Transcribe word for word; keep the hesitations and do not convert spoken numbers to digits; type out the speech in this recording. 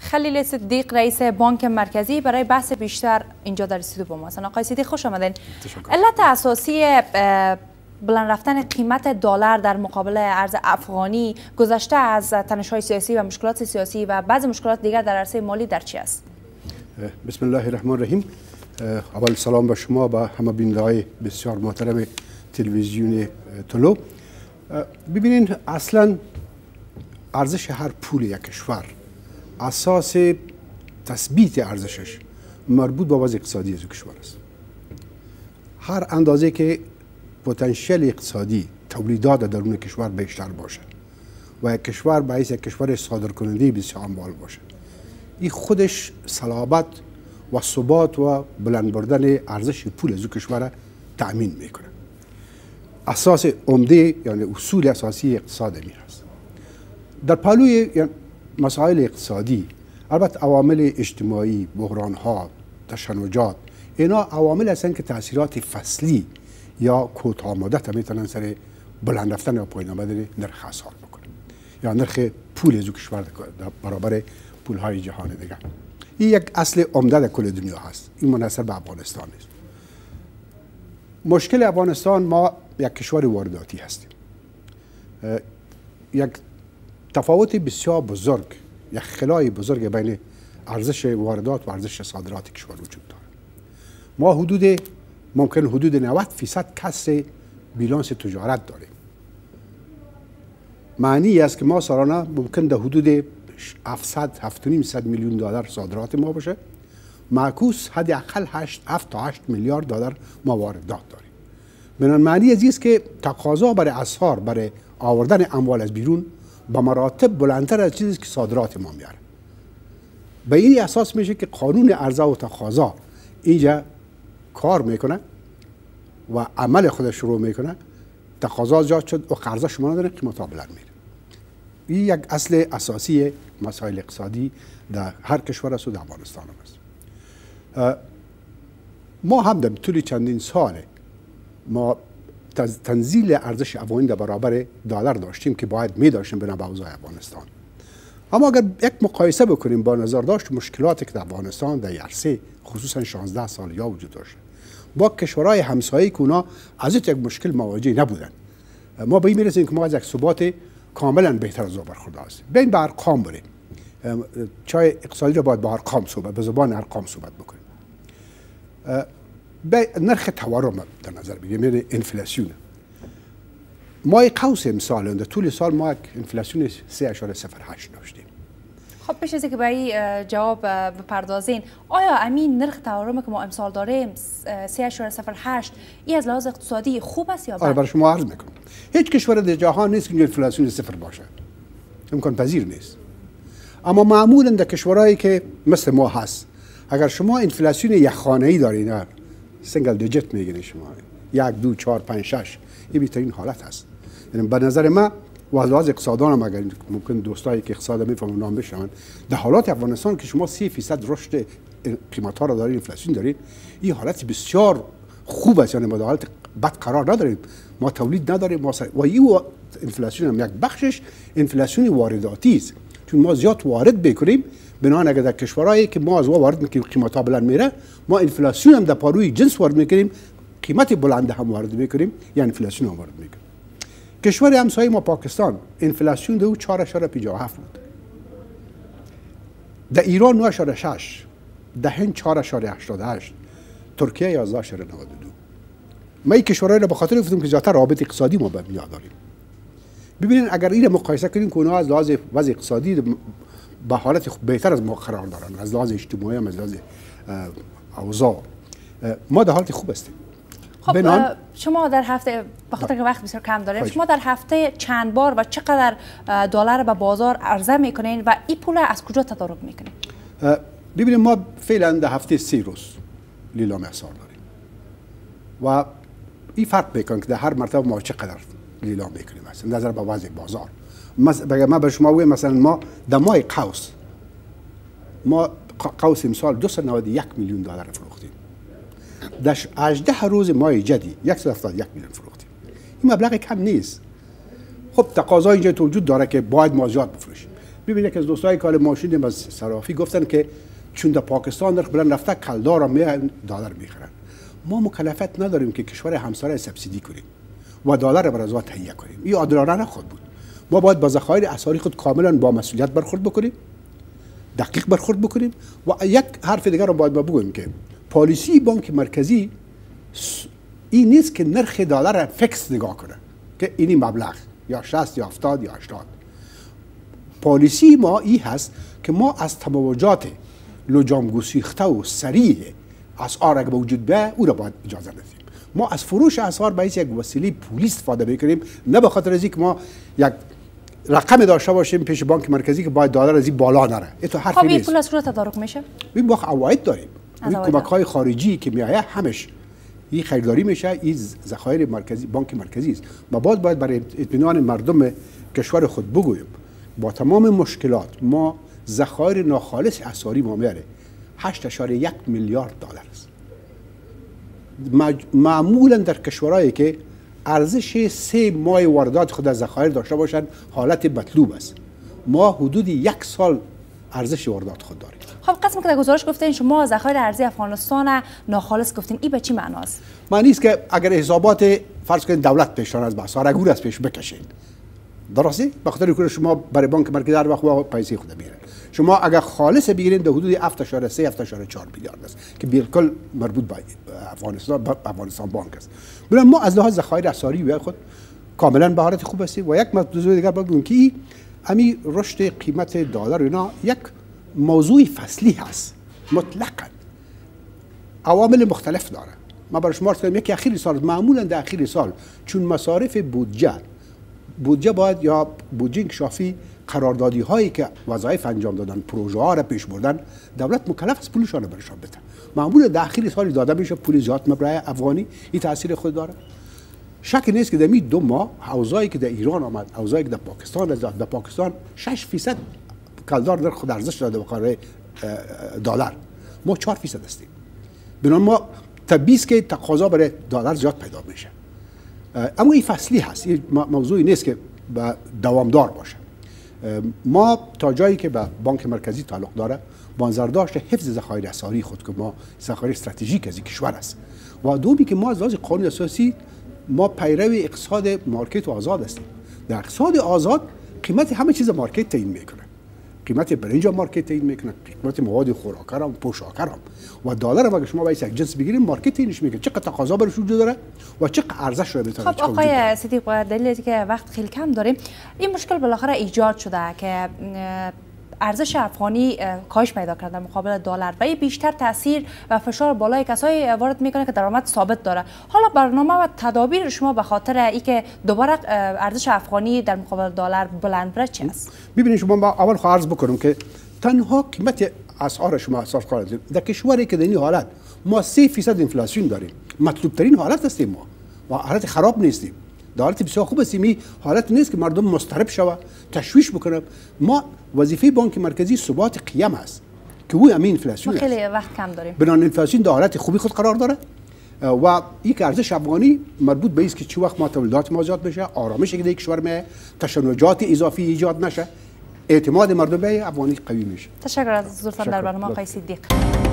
خلیل صدیق رئیس بانک مرکزی برای بحث بیشتر اینجا در استودیو با ما هستن. آقای صدیق خوش آمدین. علت اساسی بلند رفتن قیمت دلار در مقابل ارز افغانی گذشته از تنش‌های سیاسی و مشکلات سیاسی و بعضی مشکلات دیگر در عرصه مالی در چی است؟ بسم الله الرحمن الرحیم. اول سلام به شما و همه بیننده‌های بسیار محترم تلویزیون طلو. ببینین اصلا ارزش هر پول یک کشور اساس تثبیت ارزشش مربوط به وضع اقتصادی از کشور است. هر اندازه که پتانسیل اقتصادی تولیدات درون کشور بیشتر باشه و یک کشور باعث یک کشور صادرکننده بسیار اموال باشه، این خودش صلابت و ثبات و بلند بردن ارزش پول از کشور تأمین میکنه. اساس عمده یعنی اصول اساسی اقتصاد می هست. در پالوی مسائل اقتصادی البته عوامل اجتماعی، بحران ها، تشنجات، اینا عوامل هستند که تاثیرات فصلی یا کوتاه مدت میتونن سر بلند رفتن یا پایین آمدن نرخ اسعار بکنه یا نرخ پول از کشور در برابر پول های جهان دیگه. این یک اصل عمده در کل دنیا هست. این منحصر به افغانستان نیست. مشکل افغانستان، ما یک کشور وارداتی هستیم. یک تفاوت بسیار بزرگ، یک خلای بزرگ بین ارزش واردات و ارزش صادرات کشور وجود داره. ما حدود ممکن حدود نود فیصد کسر بیلانس تجارت داریم. معنی است که ما سالانه ممکن در حدود هفتصد هفت و نیم صد میلیون دلار صادرات ما باشه، معکوس حداقل هفت تا هشت میلیارد دلار ما واردات داریم. بنابراین معنی از این است که تقاضا برای اسعار، برای آوردن اموال از بیرون به مراتب بلندتر از چیزی که صادرات ما میاره. به این اساس میشه که قانون عرضه و تقاضا اینجا کار میکنه و عمل خودش شروع میکنه. تقاضا زیاد شد و قرضه شما نداره، قیمت ها بلند میره. این یک اصل اساسی مسائل اقتصادی در هر کشور است و در افغانستان هم است. ما هم در طول چندین سال ما تنزیل ارزش افغانی در برابر دلار داشتیم که باید می داشتیم بنا به اوضاع افغانستان. اما اگر یک مقایسه بکنیم با نظر داشت مشکلاتی که در افغانستان در عرصه خصوصا شانزده سال یا وجود داشت با کشورهای همسایه که اونا از یک مشکل مواجه نبودن، ما به این میرسیم که ما از یک ثبات کاملا بهتر از او برخوردار هستیم. بیاین به ارقام بریم. چای اقتصادی رو باید با ارقام صحبت، به زبان ارقام صحبت بکنیم. نرخ تورم در نظر بگیریم، یعنی انفلاسیون. ما قوس امسال در طول سال ما یک انفلاسیون سه اشاره صفر هشت داشتیم. خب پیش از اینکه به این جواب بپردازین، آیا امین نرخ تورمی که ما امسال داریم سه اشاره صفر هشت این از لحاظ اقتصادی خوب است یا بد؟ آره، برای شما عرض میکنم هیچ کشور در جهان نیست که انفلاسیون صفر باشه، امکان پذیر نیست. اما معمولا در کشورهایی که مثل ما هست، اگر شما انفلاسیون یک خانه‌ای دارین، سنگل دیجیت میگین شما یک دو چهار پنج شش، این بهترین حالت هست. یعنی به نظر من و از لحاظ اقتصادان هم اگر ممکن دوستایی که اقتصاد میفهمن نام بشن، در حالات افغانستان که شما سی فیصد رشد قیمت ها را دارید، انفلاسیون دارید، این حالت بسیار خوب است. یعنی ما در حالت بد قرار نداریم، ما تولید نداریم، ما سر... و این انفلاسیون هم یک بخشش انفلاسیون وارداتی است، چون ما زیاد وارد بکنیم. بنابراین اگر در کشورهایی که ما از وارد میکنیم قیمت ها بلند میره، ما انفلاسیون هم در پاروی جنس وارد میکنیم، قیمت بلند هم وارد میکنیم، یعنی انفلاسیون هم وارد میکنیم. کشور همسایه ما پاکستان انفلاسیون دو چهار اشاره پنجاه و هفت بود. در ایران نه اشاره شش، در هند چهار اشاره هشتاد و هشت، ترکیه یازده اشاره نود و دو. ما این کشورهای را به خاطر گفتم که زیادتر رابط اقتصادی ما به میاد داریم. ببینید اگر این مقایسه کنیم که اونها از لحاظ وضع اقتصادی به حالت بهتر از ما قرار دارن، از لحاظ اجتماعی هم از لحاظ اوضاع، ما در حالت خوب هستیم. خب شما در هفته، به خاطر که وقت بسیار کم داریم، شما در هفته چند بار و چقدر دلار به بازار عرضه میکنین و این پول از کجا تدارک میکنین؟ ببینید ما فعلا در هفته سه روز لیلام اسعار داریم و این فرق میکنه که در هر مرتبه ما چقدر لیلام میکنیم مثلا نظر به وضع بازار. مثلا من به شما بگم مثلا ما در ماه قوس ما قوس امسال دویست و نود و یک میلیون دلار فروختیم. در هجده روز ماه جدی صد و هفتاد و یک میلیون فروختیم. این مبلغ کم نیست. خب تقاضا اینجا وجود داره که باید ما زیاد بفروشیم. ببینید که از دوستای کال ماشین از صرافی گفتن که چون در پاکستان نرخ بلند رفته کلدار میان دلار میخرن. ما مکلفیت نداریم که کشور همسایه سبسیدی کنیم و دلار بر از آن تهیه کنیم. این عادلانه خود بود. ما باید با ذخایر اسعاری خود کاملا با مسئولیت برخورد بکنیم، دقیق برخورد بکنیم و یک حرف دیگر رو باید ما بگویم که پالیسی بانک مرکزی این نیست که نرخ دلار فکس نگاه کنه که اینی مبلغ یا شصت یا هفتاد یا هشتاد. پالیسی ما این هست که ما از تموجات لجام گسیخته و سریع اسعار اگه به وجود بیاید او را باید اجازه بدیم. ما از فروش اسعار به یک وسیله پولی استفاده بکنیم، نه به خاطر از اینکه ما یک رقم داشته باشیم پیش بانک مرکزی که باید دلار از این بالا نره. این تو حرفی نیست. خب پول از کجا تدارک میشه؟ این با عواید داریم. این کمک های خارجی که میآید همش این خریداری میشه، این ذخایر مرکزی بانک مرکزی است. ما باید باید برای اطمینان مردم کشور خود بگویم با تمام مشکلات ما ذخایر ناخالص اسعاری ما میاره هشت اشاره یک میلیارد دلار است. معمولا در کشورهایی که ارزش سه ماه واردات خود از ذخایر داشته باشند حالت مطلوب است. ما حدود یک سال ارزش واردات خود داریم. خب قسم که در گزارش گفتین شما ذخایر ارزی افغانستان ناخالص گفتین، این به چی معناست؟ معنی است که اگر حسابات فرض کنید دولت پیشتر از بسار اگر از پیش بکشین درسته؟ به خاطر اینکه شما برای بانک مرکزی در وقت پیسه خود میگیرن. شما اگر خالص بگیرید در حدود هفت اشاره سه هفت اشاره چهار میلیارد است که بالکل مربوط به افغانستان به افغانستان بانک است. ببین ما از لحاظ ذخایر اسعاری و خود کاملا به حالت خوب هستیم و یک موضوع دیگر بگم که همین رشد قیمت دلار اینا یک موضوع فصلی هست مطلقاً عوامل مختلف داره. ما برای شما کنم یکی اخیر سال معمولا در اخیر سال چون مصارف بودجه بودجه باید یا بودجه انکشافی قراردادی هایی که وظایف انجام دادن پروژه ها را پیش بردن دولت مکلف است پولشان را برشان بده. معمولا در اخیر سال داده میشه پول زیاد مبلغ افغانی این تاثیر خود داره. شک نیست که در می دو ماه اوضاعی که در ایران آمد اوضاعی که در پاکستان داد در پاکستان شش درصد کلدار در خود ارزش داده به کار دلار ما چهار درصد هستیم. بنابراین ما طبیعی است که تقاضا برای دلار زیاد پیدا میشه. اما این فصلی هست، این موضوعی نیست که دوامدار باشه. ما تا جایی که به بانک مرکزی تعلق داره با نظرداشت حفظ ذخایر اسعاری خود که ما ذخایر استراتژیک از کشور است و دومی که ما از لحاظ قانون اساسی ما پیرو اقتصاد مارکت و آزاد هستیم. در اقتصاد آزاد قیمت همه چیز مارکت تعیین میکنه. قیمت برنج مارکت تعیین میکنه، قیمت مواد خوراکی هم پوشاک هم و دلار هم اگه شما باید یک جنس بگیریم مارکت تعیینش میکنه چقدر تقاضا برش وجود داره و چقدر ارزش رو بتونه. خب آقای صدیق دلیلی که وقت خیلی کم داریم این مشکل بالاخره ایجاد شده که ارزش افغانی کاهش پیدا کرده در مقابل دلار و این بیشتر تاثیر و فشار بالای کسایی وارد میکنه که درآمد ثابت داره. حالا برنامه و تدابیر شما به خاطر اینکه دوباره ارزش افغانی در مقابل دلار بلند بره چی است؟ ببینید شما ما اول خواهر عرض بکنم که تنها قیمت اسعار شما اساس کردید در کشوری که در این حالت ما سه درصد انفلاسیون داریم مطلوب ترین حالت هستیم ما و حالت خراب نیستیم. در حالت بسیار خوب هستیم. حالت نیست که مردم مضطرب شوه تشویش بکنه. ما وظیفه بانک مرکزی ثبات قیم است که او همین انفلاسیون خیلی وقت کم داریم. بنابراین انفلاسیون در حالت خوبی خود قرار داره و یک ارزش افغانی مربوط به است که چه وقت ما تولیدات ما زیاد بشه، آرامش که در کشور می تشنجات اضافی ایجاد نشه، اعتماد مردم به افغانی قوی میشه. تشکر از حضورتان در برنامه آقای صدیق.